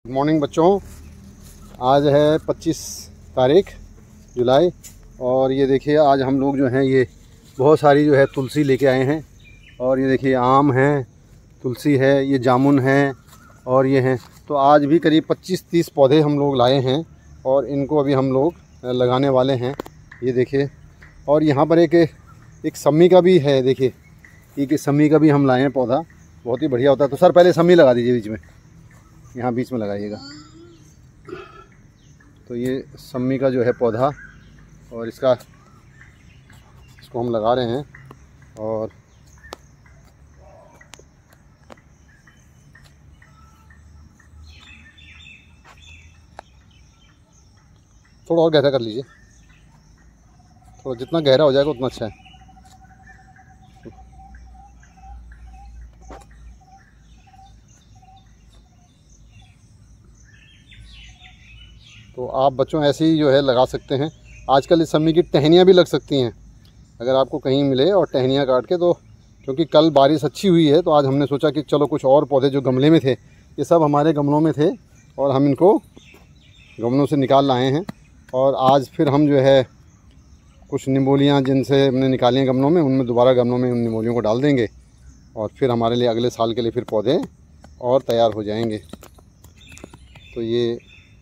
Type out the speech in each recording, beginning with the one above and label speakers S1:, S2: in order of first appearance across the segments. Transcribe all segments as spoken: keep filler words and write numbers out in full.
S1: Good morning बच्चों। आज है पच्चीस तारीख जुलाई और ये देखिए आज हम लोग जो हैं ये बहुत सारी जो है तुलसी लेके आए हैं। और ये देखिए आम है, तुलसी है, ये जामुन है और ये हैं। तो आज भी करीब पच्चीस तीस पौधे हम लोग लाए हैं और इनको अभी हम लोग लगाने वाले हैं। ये देखिए और यहाँ पर एक एक सम्मी का भी है। देखिए एक सम्मी का भी हम लाए हैं पौधा, बहुत ही बढ़िया होता है। तो सर पहले सम्मी लगा दीजिए, बीच में यहाँ बीच में लगाइएगा। तो ये सम्मी का जो है पौधा और इसका इसको हम लगा रहे हैं। और थोड़ा और गहरा कर लीजिए, थोड़ा जितना गहरा हो जाएगा उतना अच्छा है। तो आप बच्चों ऐसे ही जो है लगा सकते हैं। आजकल इस सम्मी की टहनियाँ भी लग सकती हैं अगर आपको कहीं मिले, और टहनियाँ काट के। तो क्योंकि कल बारिश अच्छी हुई है तो आज हमने सोचा कि चलो कुछ और पौधे जो गमले में थे, ये सब हमारे गमलों में थे और हम इनको गमलों से निकाल लाए हैं। और आज फिर हम जो है कुछ निमोलियाँ जिनसे हमने निकाली हैं गमलों में, उनमें दोबारा गमलों में उन निमोलियों को डाल देंगे और फिर हमारे लिए अगले साल के लिए फिर पौधे और तैयार हो जाएंगे। तो ये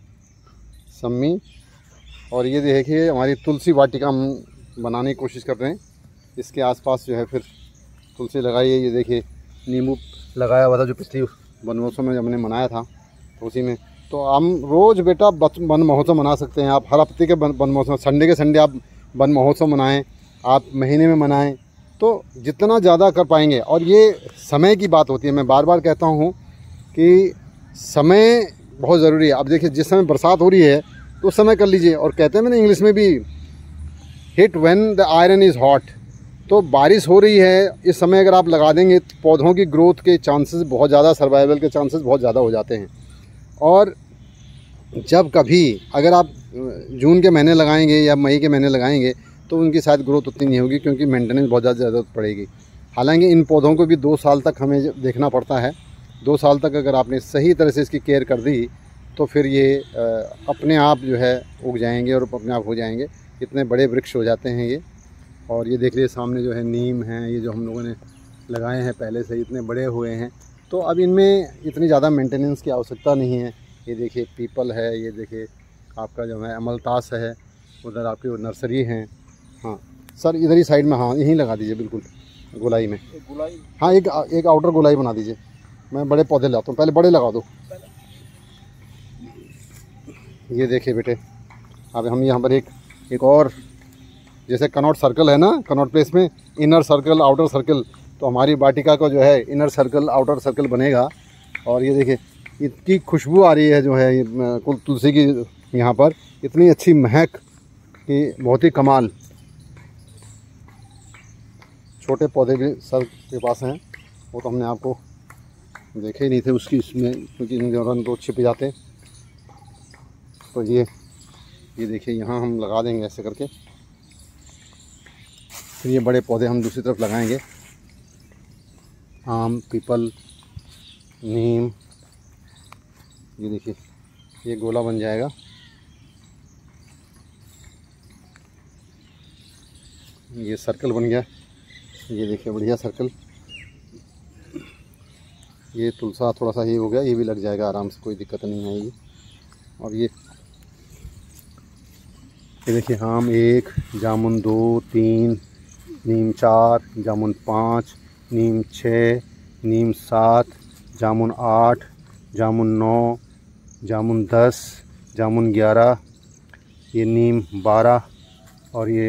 S1: सम्मी और ये देखिए हमारी तुलसी वाटिका हम बनाने की कोशिश कर रहे हैं। इसके आसपास जो है फिर तुलसी लगाई है। ये देखिए नींबू लगाया हुआ था जो पिछली वन महोत्सव में हमने मनाया था, तो उसी में। तो हम रोज़ बेटा वन महोत्सव मना सकते हैं। आप हर हफ्ते के वन महोत्सव, संडे के संडे आप वन महोत्सव मनाएं, आप महीने में मनाएं, तो जितना ज़्यादा कर पाएंगे। और ये समय की बात होती है, मैं बार बार कहता हूँ कि समय बहुत ज़रूरी है। अब देखिए जिस समय बरसात हो रही है तो उस समय कर लीजिए। और कहते हैं मैंने इंग्लिश में भी, hit when the iron is hot. तो बारिश हो रही है इस समय, अगर आप लगा देंगे तो पौधों की ग्रोथ के चांसेस बहुत ज़्यादा, सर्वाइवल के चांसेस बहुत ज़्यादा हो जाते हैं। और जब कभी अगर आप जून के महीने लगाएंगे या मई के महीने लगाएंगे तो उनकी शायद ग्रोथ उतनी नहीं होगी, क्योंकि मेंटेनेंस बहुत ज़्यादा ज़रूरत पड़ेगी। हालांकि इन पौधों को भी दो साल तक हमें देखना पड़ता है। दो साल तक अगर आपने सही तरह से इसकी केयर कर दी तो फिर ये अपने आप जो है उग जाएंगे और अपने आप हो जाएंगे। इतने बड़े वृक्ष हो जाते हैं ये। और ये देख लीजिए सामने जो है नीम हैं, ये जो हम लोगों ने लगाए हैं पहले से, इतने बड़े हुए हैं। तो अब इनमें इतनी ज़्यादा मेंटेनेंस की आवश्यकता नहीं है। ये देखिए पीपल है, ये देखिए आपका जो है अमलतास है, उधर आपकी वो नर्सरी हैं। हाँ सर इधर ही साइड में, हाँ यहीं लगा दीजिए बिल्कुल गोलाई में। गोलाई हाँ, एक एक आउटर गोलाई बना दीजिए। मैं बड़े पौधे लाता हूँ, पहले बड़े लगा दो। ये देखिए बेटे, अब हम यहाँ पर एक एक और, जैसे कनॉट सर्कल है ना, कनॉट प्लेस में इनर सर्कल आउटर सर्कल, तो हमारी वाटिका को जो है इनर सर्कल आउटर सर्कल बनेगा। और ये देखिए इतनी खुशबू आ रही है जो है कुल तुलसी की, यहाँ पर इतनी अच्छी महक कि बहुत ही कमाल। छोटे पौधे भी सर के पास हैं, वो तो हमने आपको देखे ही नहीं थे उसकी इसमें, क्योंकि इनके दौरान तो छिप जाते। तो ये ये देखिए यहाँ हम लगा देंगे ऐसे करके। फिर ये बड़े पौधे हम दूसरी तरफ लगाएंगे, आम, पीपल, नीम। ये देखिए ये गोला बन जाएगा। ये सर्कल बन गया, ये देखिए बढ़िया सर्कल। ये तुलसा थोड़ा सा ये हो गया, ये भी लग जाएगा आराम से, कोई दिक्कत नहीं आएगी। और ये ये देखिए आम एक, जामुन दो, तीन, नीम चार, जामुन पाँच, नीम छः, नीम सात, जामुन आठ, जामुन नौ, जामुन दस, जामुन ग्यारह, ये नीम बारह और ये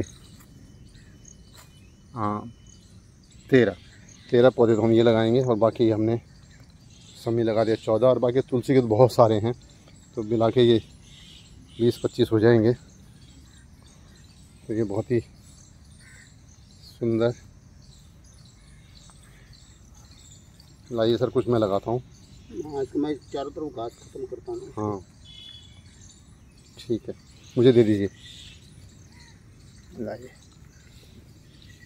S1: हाँ तेरह तेरह पौधे तो हम ये लगाएंगे। और बाकी हमने सम्मी लगा दिया चौदह, और बाकी तुलसी के तो बहुत सारे हैं, तो मिला के ये बीस पच्चीस हो जाएंगे। तो ये बहुत ही सुंदर। लाइए सर कुछ मैं लगाता हूँ।
S2: हाँ, मैं चारों तरफ घास खत्म करता हूँ।
S1: हाँ ठीक है, मुझे दे दीजिए। लाइए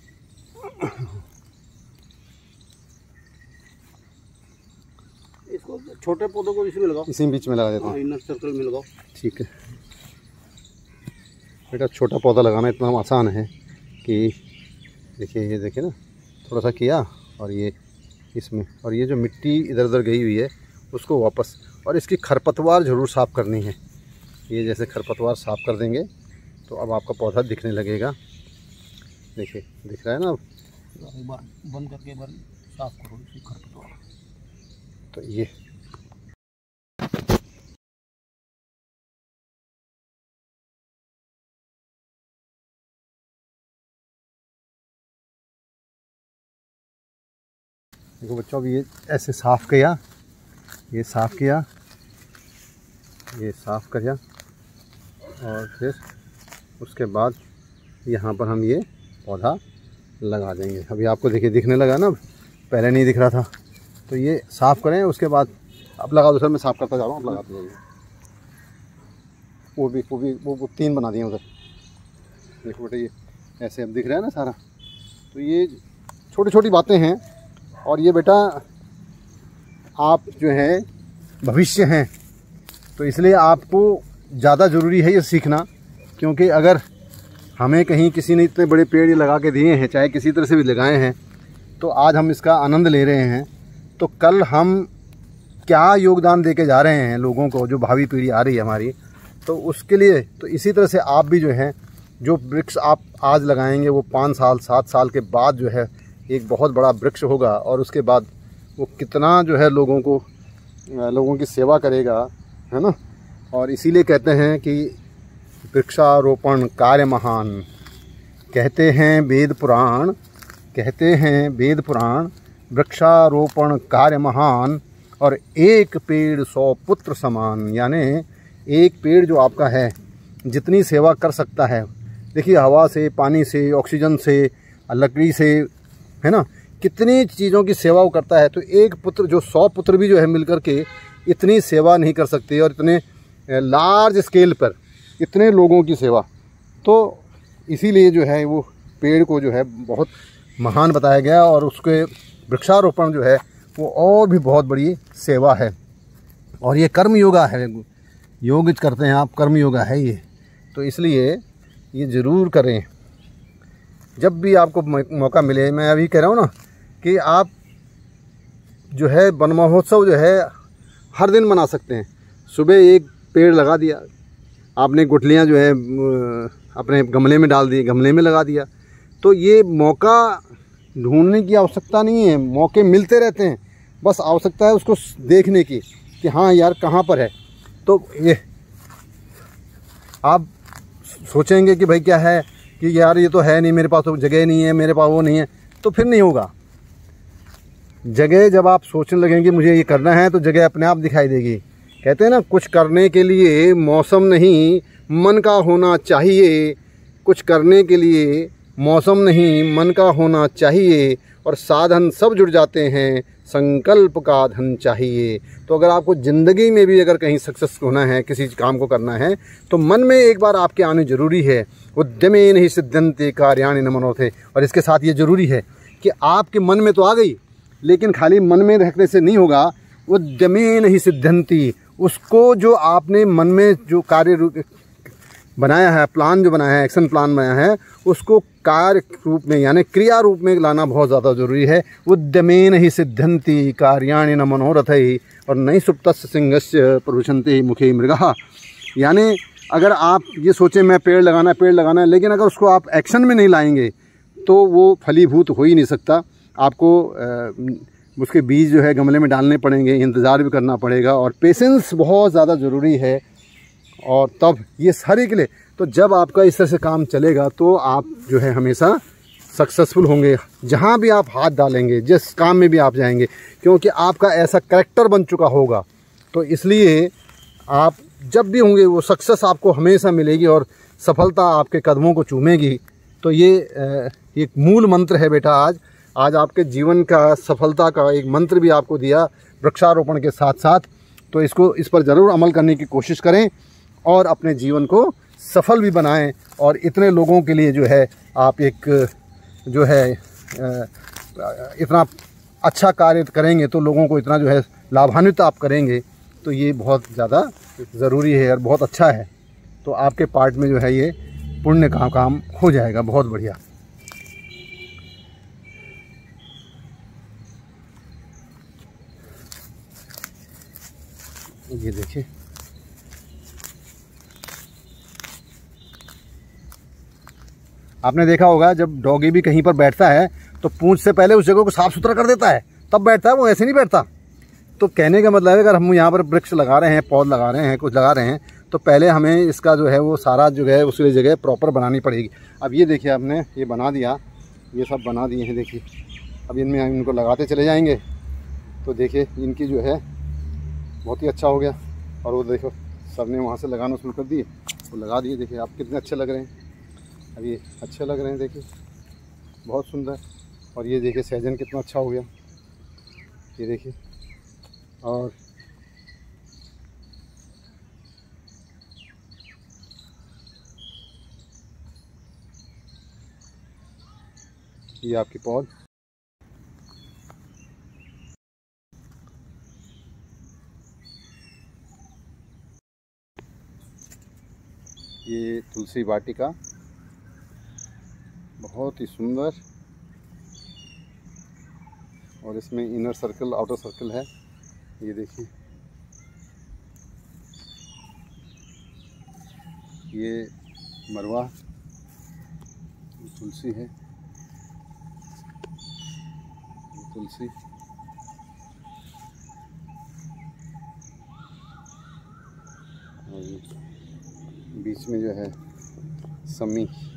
S2: इसको इसको छोटे पौधों को इसमें लगाओ,
S1: इसी बीच में लगा देता हूँ।
S2: इनर सर्कल में लगाओ।
S1: ठीक है बेटा, छोटा पौधा लगाना इतना आसान है कि देखिए, ये देखिए ना, थोड़ा सा किया और ये इसमें, और ये जो मिट्टी इधर उधर गई हुई है उसको वापस, और इसकी खरपतवार ज़रूर साफ़ करनी है। ये जैसे खरपतवार साफ़ कर देंगे तो अब आपका पौधा दिखने लगेगा। देखिए दिख रहा है ना,
S2: एक बार बंद करके एक बार साफ करो इसकी खरपतवार।
S1: तो ये देखो बच्चों, अब ये ऐसे साफ़ किया, ये साफ़ किया, ये साफ़ किया, और फिर उसके बाद यहाँ पर हम ये पौधा लगा देंगे। अभी आपको देखिए दिखने लगा ना, पहले नहीं दिख रहा था। तो ये साफ़ करें, उसके बाद अब लगा दो सर, मैं साफ़ करता जा रहा हूँ, अब लगाते जाइए। वो भी वो भी वो, वो तीन बना दिए उधर, देखो बेटा, ये ऐसे अब दिख रहा है ना सारा। तो ये छोटी छोटी बातें हैं, और ये बेटा आप जो है भविष्य हैं, तो इसलिए आपको ज़्यादा ज़रूरी है ये सीखना। क्योंकि अगर हमें कहीं किसी ने इतने बड़े पेड़ ये लगा के दिए हैं, चाहे किसी तरह से भी लगाए हैं, तो आज हम इसका आनंद ले रहे हैं, तो कल हम क्या योगदान देके जा रहे हैं लोगों को, जो भावी पीढ़ी आ रही है हमारी, तो उसके लिए तो इसी तरह से आप भी जो है, जो वृक्ष आप आज लगाएंगे वो पाँच साल सात साल के बाद जो है एक बहुत बड़ा वृक्ष होगा, और उसके बाद वो कितना जो है लोगों को लोगों की सेवा करेगा, है ना। और इसीलिए कहते हैं कि वृक्षारोपण कार्य महान, कहते हैं वेद पुराण, कहते हैं वेद पुराण, वृक्षारोपण कार्य महान, और एक पेड़ सौ पुत्र समान। यानी एक पेड़ जो आपका है जितनी सेवा कर सकता है, देखिए हवा से, पानी से, ऑक्सीजन से, लकड़ी से, है ना, कितनी चीज़ों की सेवा वो करता है। तो एक पुत्र जो सौ पुत्र भी जो है मिलकर के इतनी सेवा नहीं कर सकते, और इतने लार्ज स्केल पर इतने लोगों की सेवा। तो इसीलिए जो है वो पेड़ को जो है बहुत महान बताया गया, और उसके वृक्षारोपण जो है वो और भी बहुत बड़ी सेवा है। और ये कर्म योगा है, योग करते हैं आप, कर्म योगा है ये। तो इसलिए ये ज़रूर करें जब भी आपको मौका मिले। मैं अभी कह रहा हूँ ना कि आप जो है वन महोत्सव जो है हर दिन मना सकते हैं। सुबह एक पेड़ लगा दिया आपने, गुठलियाँ जो है अपने गमले में डाल दी, गमले में लगा दिया। तो ये मौका ढूंढने की आवश्यकता नहीं है, मौके मिलते रहते हैं, बस आवश्यकता है उसको देखने की कि हाँ यार कहाँ पर है। तो ये आप सोचेंगे कि भाई क्या है कि यार ये तो है नहीं, मेरे पास तो जगह नहीं है, मेरे पास वो नहीं है, तो फिर नहीं होगा। जगह जब आप सोचने लगेंगे मुझे ये करना है, तो जगह अपने आप दिखाई देगी। कहते हैं ना, कुछ करने के लिए मौसम नहीं मन का होना चाहिए, कुछ करने के लिए मौसम नहीं मन का होना चाहिए, और साधन सब जुड़ जाते हैं, संकल्प का धन चाहिए। तो अगर आपको ज़िंदगी में भी अगर कहीं सक्सेस होना है, किसी काम को करना है, तो मन में एक बार आपके आने ज़रूरी है। उद्यमेन ही सिद्धन्ते कार्याणि न मनोथे। और इसके साथ ये ज़रूरी है कि आपके मन में तो आ गई, लेकिन खाली मन में रखने से नहीं होगा। उद्यमेन ही सिद्धन्ति, उसको जो आपने मन में जो कार्य बनाया है, प्लान जो बनाया है, एक्शन प्लान बनाया है, उसको कार्य रूप में यानी क्रिया रूप में लाना बहुत ज़्यादा ज़रूरी है। उद्यमेन ही सिद्धन्ति कार्याणि न मनोरथैः, और नई सुप्तस्य सिंहस्य प्रविशन्ति मुखे मृगः। यानी अगर आप ये सोचें मैं पेड़ लगाना है, पेड़ लगाना है, लेकिन अगर उसको आप एक्शन में नहीं लाएंगे तो वो फलीभूत हो ही नहीं सकता। आपको आ, उसके बीज जो है गमले में डालने पड़ेंगे, इंतज़ार भी करना पड़ेगा, और पेशेंस बहुत ज़्यादा ज़रूरी है। और तब ये सारे के लिए, तो जब आपका इस तरह से काम चलेगा तो आप जो है हमेशा सक्सेसफुल होंगे, जहाँ भी आप हाथ डालेंगे, जिस काम में भी आप जाएंगे, क्योंकि आपका ऐसा करैक्टर बन चुका होगा। तो इसलिए आप जब भी होंगे वो सक्सेस आपको हमेशा मिलेगी, और सफलता आपके कदमों को चूमेगी। तो ये एक मूल मंत्र है बेटा। आज आज आपके जीवन का सफलता का एक मंत्र भी आपको दिया वृक्षारोपण के साथ साथ। तो इसको इस पर ज़रूर अमल करने की कोशिश करें, और अपने जीवन को सफल भी बनाएं। और इतने लोगों के लिए जो है आप एक जो है इतना अच्छा कार्य करेंगे तो लोगों को इतना जो है लाभान्वित आप करेंगे तो ये बहुत ज़्यादा ज़रूरी है और बहुत अच्छा है। तो आपके पार्ट में जो है ये पुण्य का काम हो जाएगा। बहुत बढ़िया। ये देखिए, आपने देखा होगा जब डॉगी भी कहीं पर बैठता है तो पूंछ से पहले उस जगह को साफ सुथरा कर देता है, तब बैठता है, वो ऐसे नहीं बैठता। तो कहने का मतलब है अगर हम यहाँ पर वृक्ष लगा रहे हैं, पौध लगा रहे हैं, कुछ लगा रहे हैं, तो पहले हमें इसका जो है वो सारा जो है उसकी जगह प्रॉपर बनानी पड़ेगी। अब ये देखिए, आपने ये बना दिया, ये सब बना दिए हैं, देखिए अब इनमें हम इनको लगाते चले जाएंगे तो देखिए इनकी जो है बहुत ही अच्छा हो गया। और वो देखो सर ने वहाँ से लगाना शुरू कर दिए, वो लगा दिए, देखिए आप कितने अच्छे लग रहे हैं। अब ये अच्छे लग रहे हैं, देखिए बहुत सुंदर। और ये देखिए सहजन कितना अच्छा हो गया, ये देखिए। और ये आपकी पौध, ये तुलसी वाटिका बहुत ही सुंदर। और इसमें इनर सर्कल, आउटर सर्कल है, ये देखिए। ये मरवा, ये तुलसी है, ये तुलसी, और बीच में जो है समी।